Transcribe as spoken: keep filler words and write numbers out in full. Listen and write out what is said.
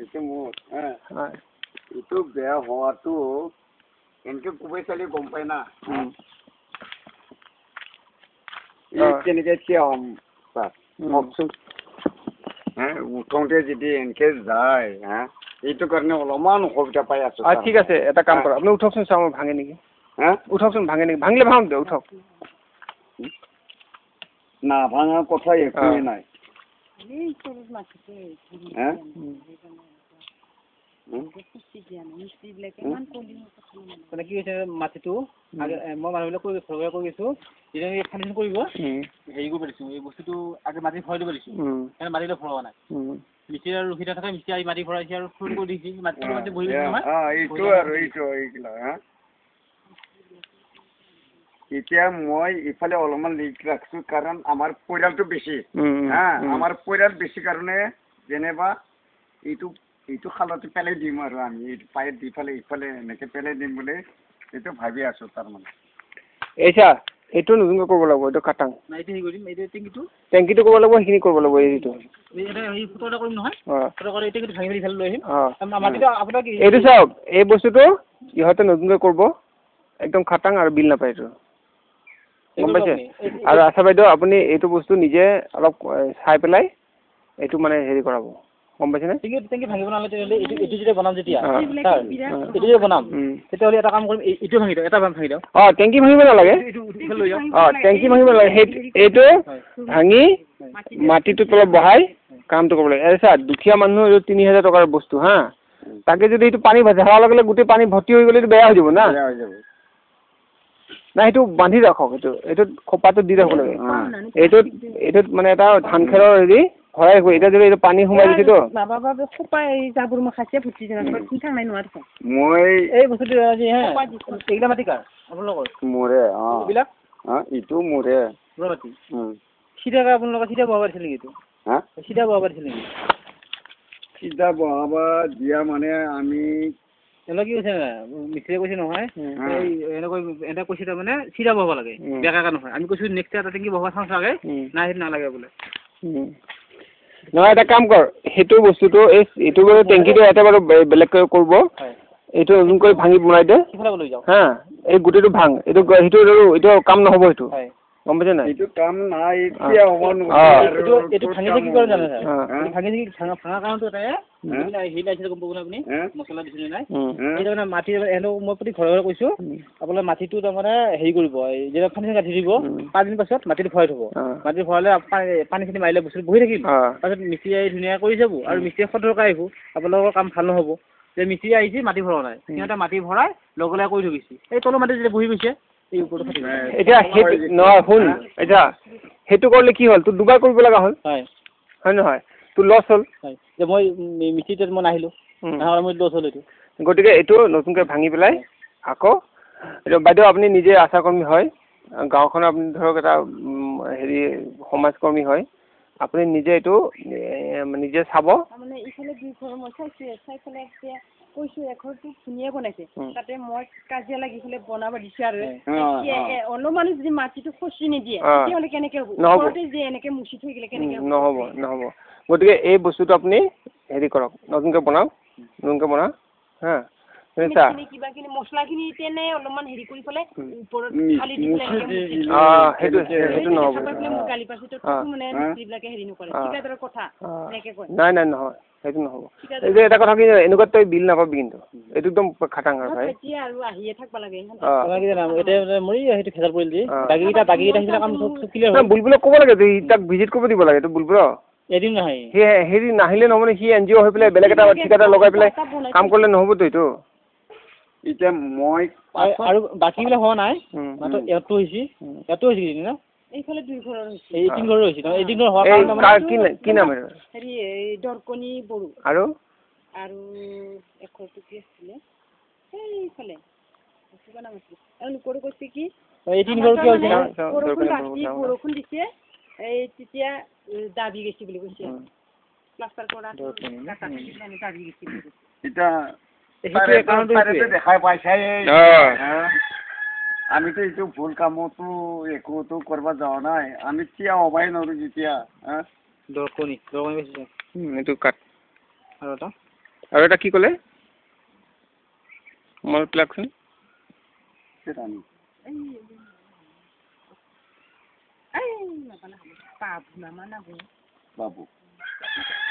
এইটো মোৰ এইটো বেয়া হোৱাটো এনেকে কোবাই চালি গম পাই না কেনেকে থিয় হ'ম কওকচোন উঠোতে যদি এনেকে যায় হা এইটো কাৰণে অলপমান অসুবিধা পাই আছো ঠিক আছে এটা কাম কৰক আপুনি উঠকচোন চাওঁ ভাঙে নেকি হা উঠকচোন ভাঙে নেকি ভাঙিলে ভাঙক দিয়ক উঠক না ভাঙা কথা একোৱে নাই মানে কি হৈছে মাটিটো আগে মই মানুহবিলাক কৈ ঘৰে কৈ গৈছো যেতিয়া ফাউণ্ডেশ্যন কৰিব হেৰি কৰিব দিছোঁ এই বস্তুটো আগে মাটি ভৰাই দিব দিছোঁ সেইকাৰণে মাটিটো ভৰোৱা নাই মিস্ত্ৰী আৰু ৰখি থাকে মিস্ত্ৰী আহি মাটি ভৰাইছে আৰু ফুল কৰি দিছে মাটিটো মাটি বহি গৈছে নহয় এইটো আৰু এইটো এইগিলা হা এতিয়া মই ইফালে অলপমান লিক ৰাখছো কাৰণ আমাৰ পৰিয়ালটো বেছি হা আমাৰ পৰিয়াল বেছি কাৰণে যেনিবা এইটো এইটো খালতে পেলাই দিম আৰু আমি এইটো পাইপ দি পেলাই ইফালে এনেকে পেলাই দিম বুলি এইটো ভাবি আছো তাৰমানে এইছা এইটো নতুনকৈ কৰিব লাগিব এইটো খাটাং এইটো হেৰি কৰিম এইটো টেংকিটো টেংকিটো কৰিব লাগিব সেইখিনি কৰিব লাগিব এইটো ফুটা কৰিম নহয় ফুটা কৰি টেংকিটো ভাঙি পেলাই লৈ আহিম মাটিটো আপোনাক এইটো চাওক এই বস্তুটো ইহঁতে নতুনকৈ কৰিব একদম খাটাং আৰু বিল নাপায় এইটো গম পাইছে আৰু আশা বাইদেউ আপুনি এইটো বস্তু নিজে অলপ চাই পেলাই এইটো মানে হেৰি কৰাব গম পাইছেনে টেংকি ভাঙিব নালাগে এইটো এইটো যেতিয়া বনাম যেতিয়া এইটো যেতিয়া বনাম তেতিয়াহ'লে এটা কাম কৰিম এইটো ভাঙি দিওঁ এটা ভাঙি দিওঁ অঁ টেংকি ভাঙিব নালাগে অঁ টেংকি ভাঙিব নালাগে সেই এইটো ভাঙি মাটিটো তলত বহাই কামটো কৰিব লাগে চা দুখীয়া মানুহ এইটো তিনি হাজাৰ টকাৰ বস্তু হা তাকে যদি এইটো পানী ঢালাৰ লগে লগে গোটেই পানী ভৰ্তি হৈ গ'লে এইটো বেয়া হৈ যাব না নাই সেইটো বান্ধি ৰাখক এইটো এইটোত খোপাটো দি ৰাখিব লাগে এইটোত এইটোত মানে এটা ধান খেৰৰ হেৰি ভৰাই ৰাখিব এতিয়া যদি এইটো পানী সোমাই দিছেতো মই এই বস্তুটো এইগিলা মাটি কাৰ আপোনালোকৰ মোৰে অঁ এইবিলাক ইটো মোৰে মাটি চিধা আপোনালোকৰ চিধা বহাব পাৰিছিল নেকি এইটো হা চিধা বহাব পাৰিছিল নেকি চিধা বহাব দিয়া মানে আমি এনেকুৱা কি কৈছে মিস্ত্ৰীয়ে কৈছে নহয় এই এনেকৈ এনেকৈ কৈছে তাৰমানে চিধা বহাব লাগে বেকাকে নহয় আমি কৈছোঁ নেক্সট এটা টেংকি বহাব চান্স লাগে নাই সেইটো নালাগে বোলে নহয় এটা কাম কৰ সেইটো বস্তুটো এই এইটো বাৰু টেংকিটো এটা বাৰু বেলেগকৈ কৰিব এইটো নতুনকৈ ভাঙি বনাই দে হা এই গোটেইটো ভাং এইটো সেইটো এইটো কাম নহ'ব সেইটো গম পাইছে নাই এইটো কাম নাই এইটো ভাঙিছে কি কৰে জানে ভাঙিছে কি ভাঙা কাৰণটো এটাই হেৰি লাগিছিলে গম পাব আপুনি মছলা দিছিলে নাই এই তাৰমানে মাটি এহেঁতক মই প্ৰতি ঘৰে ঘৰে কৈছোঁ আপোনাৰ মাটিটো তাৰমানে হেৰি কৰিব যেতিয়া ফাউণ্ডেশ্যন গাঁঠি দিব পাঁচদিন পাছত মাটিটো ভৰাই থ'ব মাটি ভৰালে পানী খিনি মাৰিলে বস্তুটো বহি থাকিল তাৰপিছত মিস্ত্ৰী আহি ধুনীয়াকৈ কৰি যাব আৰু মিস্ত্ৰীয়ে সতৰ্কাই আহিব আপোনালোকৰ কাম ভাল নহ'ব যে মিস্ত্ৰী আহিছে মাটি ভৰোৱা নাই সিহঁতে মাটি ভৰাই লগে লগে কৰি থৈ গৈছে এই তলৰ মাটি যেতিয়া বহি গৈছে এতিয়া সেইটো নহয় শুন এতিয়া সেইটো কৰিলে কি হ'ল তোৰ দুবাৰ কৰিব লগা হ'ল হয় হয় নহয় তোৰ লছ হ'ল যে মই মিস্ত্ৰীটোত মই নাহিলোঁ মই লছ হ'ল এইটো গতিকে এইটো নতুনকৈ ভাঙি পেলাই আকৌ এইটো বাইদেউ আপুনি নিজে আশাকৰ্মী হয় গাঁওখনৰ আপুনি ধৰক এটা হেৰি সমাজকৰ্মী হয় আপুনি নিজে এইটো নিজে চাব কৈছোঁ এঘৰটো ধুনীয়া বনাইছে তাতে মই কাজিয়া লাগি পেলাই বনাব দিছোঁ আৰু অলপমানো যদি মাটিটো খচি নিদিয়ে তেতিয়াহ'লে কেনেকৈ হ'ব ঘৰতে যে এনেকৈ মুচি থৈ গ'লে কেনেকৈ নহ'ব নহ'ব গতিকে এই বস্তুটো আপুনি হেৰি কৰক নতুনকৈ বনাওক নতুনকৈ বনাওক হা কিবাখিনি মছলাখিনি তেনে অলপমান হেৰি কৰি পেলাই ওপৰত ঢালি দি সেইটো সেইটো নহ'ব গালি পাছত মানে মিস্ত্ৰীবিলাকে হেৰি নকৰে ঠিকাদাৰৰ কথা এনেকৈ কয় নাই নাই নহয় সেইটো নহ'ব এই যে এটা কথা কি এনেকুৱা তই বিল নাপাবি কিন্তু এইটো একদম খাটাং আৰু ভাই এতিয়া আৰু আহিয়ে থাকিব লাগে বুলবুলক ক'ব লাগে তাক ভিজিট কৰিব দিব লাগে এইটো বুলবুলক এদিন নাহে সি হেৰি নাহিলে নহ'ব নে সি এন জি অ' হৈ পেলাই বেলেগ এটা ঠিকাদাৰ লগাই পেলাই কাম কৰিলে নহ'বতো এইটো এতিয়া মই আৰু বাকীবিলাক হোৱা নাই মাত্ৰ ইয়াতো হৈছে ইয়াতো হৈছে কিজানি ন এইফালে দুই ঘৰৰ হৈছে এই তিন ঘৰৰ হৈছে এই তিন ঘৰ হোৱা কি নাম হেৰি দৰকনি বড়ো আৰু আৰু এঘৰটো কি আছিলে এইফালে কিবা নাম আছিলে আৰু লোকৰ কৈছে কি এই তিন ঘৰ কি হৈছে বৰষুণ ৰাতি বৰষুণ দিছে এই তেতিয়া দাবি গৈছে বুলি কৈছে প্লাষ্টাৰ কৰা দাবি গৈছে এতিয়া দেখাই পাইছাই আমিতো এইটো ভুল কামতো একোতো কৰিব যোৱা নাই আমি থিয় হ'বাই নোৱাৰো যেতিয়া দৰকনি দৰকনি এইটো কাট আৰু এটা আৰু এটা কি ক'লে মনত পেলাকচোন বাবু